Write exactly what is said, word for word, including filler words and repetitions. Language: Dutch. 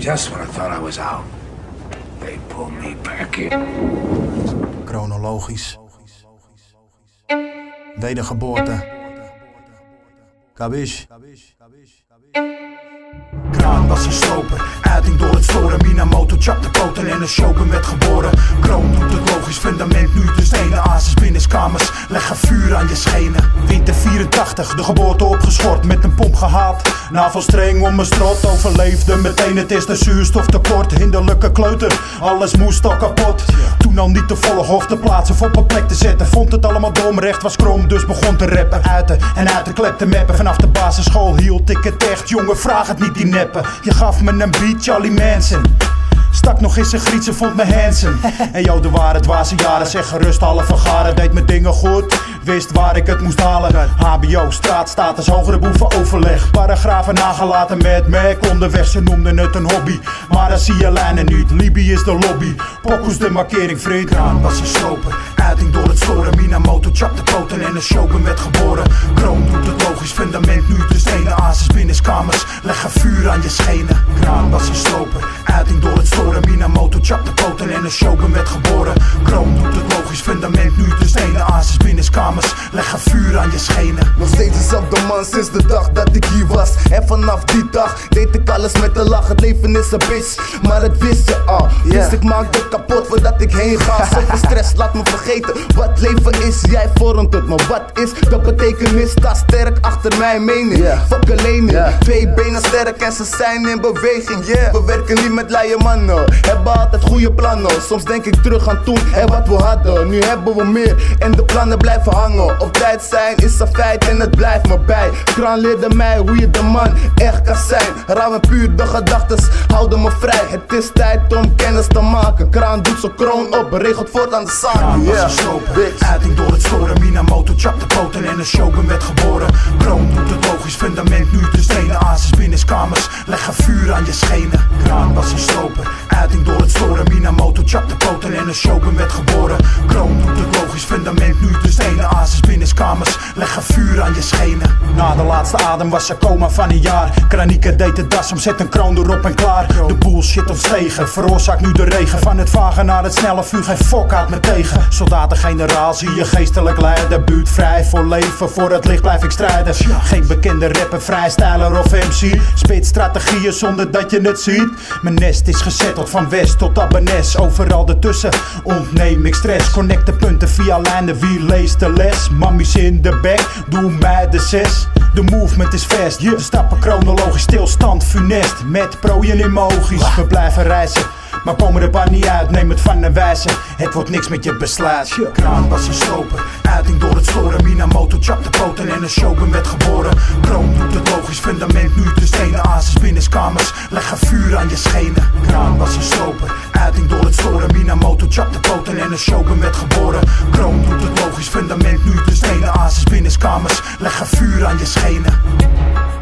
Just when I thought I was out, they pulled me back in. Chronologisch. Wedergeboorte. Kabish. Kraan was een sloper, uiting door het storen. Minamoto chapte poten en een shogun werd geboren. Kroon doet het logisch fundament, nu de stenen ases binnenskamers leggen vuur aan je schenen. Winter vierentachtig, de geboorte opgeschort, met een pomp gehaald. Navelstreng om mijn strot, overleefde meteen het eerste zuurstoftekort. Hinderlijke kleuter, alles moest al kapot. Toen al niet te volgen of te plaatsen of op een plek te zetten. Vond het allemaal dom, recht was krom, dus begon te rappen. Uiten en uit de klep te mappen, vanaf de basisschool hield ik het echt. Jongen, vraag het niet die neppen. Je gaf me een beat, Charlie Manson. Stak nog in zijn griet, ze vond me handsome. En yo, de waren dwaze jaren, zeg gerust alle vergaren. Deed me dingen goed, wist waar ik het moest halen. H B O, straatstatus, hogere boeven overleg. Paragrafen nagelaten met Mac onderweg, ze noemden het een hobby. Maar dan zie je lijnen niet, Libië is de lobby. Pokus de markering, vriend. Kraan was een sloper, uiting door het storen. Minamoto chapte poten en een shogun werd geboren. Kroon doet het logisch fundament, nu de stenen ases binnenskamers leggen vuur aan je schenen. Kraan was een sloper, uiting door het storen. Minamoto chapte poten en een shogun werd geboren. Kroon doet het logisch fundament, nu de stenen ases binnenskamers leggen vuur aan je schenen. Nog steeds dezelfde man sinds de dag dat ik hier was. En vanaf die dag deed ik alles met een lach. Het leven is een bitch, maar dat wist je al. Dus yeah. Ik maak het kapot voordat ik heen ga. Zoveel stress, laat me vergeten wat leven is. Jij vormt het, maar wat is de betekenis? Sta sterk achter mijn mening, yeah. Fuck alleen yeah. Twee benen sterk en ze zijn in beweging, yeah. We werken niet met leie mannen, hebben altijd goede plannen. Soms denk ik terug aan toen en wat we hadden. Nu hebben we meer en de plannen blijven hangen. Op tijd zijn is een feit en het blijft me bij. Kraan leerde mij hoe je de man echt kan zijn. Rauw en puur, de gedachtes houden me vrij. Het is tijd om kennis te maken. Kraan doet zijn kroon op, regelt voort aan de zaak. Kraan was een sloper, uiting door het storen. Minamoto chapte poten en een shogun werd geboren. Kroon doet het logisch fundament, nu de stenen ases binnenskamers leggen vuur aan je schenen. Kraan was een sloper, uiting door het storen. Minamoto chapte poten en een shogun werd geboren. Kroon doet het logisch fundament, nu de stenen ases binnenskamers leggen vuur aan je schenen. Na de laatste adem was ze coma van een jaar. Kranieke deed de das om, zet een kroon erop en klaar. De bullshit ontstegen, veroorzaakt nu de regen. Van het vage naar het snelle vuur, geen fok houdt me tegen. Soldaten-generaal, zie je geestelijk leider. Buurt vrij voor leven, voor het licht blijf ik strijden. Geen bekende rapper, vrijstijler of M C. Spit strategieën zonder dat je het ziet. Mijn nest is gezetteld van west tot Abbenes. Overal ertussen ontneem ik stress. Connect de punten via lijnen, wie leest de les? Mammies in de back, doe mij de zes. De movement is fast, we stappen chronologisch, stilstand funest. Met prooien in mijn oogjes, we blijven reizen. Maar komen er maar niet uit, neem het van de wijze. Het wordt niks met je besluit. Kraan was een sloper, uiting door het storen. Minamoto chapte poten en een shogun werd geboren. Kroon doet het logisch fundament, nu de stenen ases binnenskamers leggen vuur aan je schenen. Kraan was een sloper, uiting door het storen. Minamoto chapte poten en een shogun werd geboren. Kroon doet het logisch fundament, nu de stenen ases binnenskamers leggen vuur aan je schenen.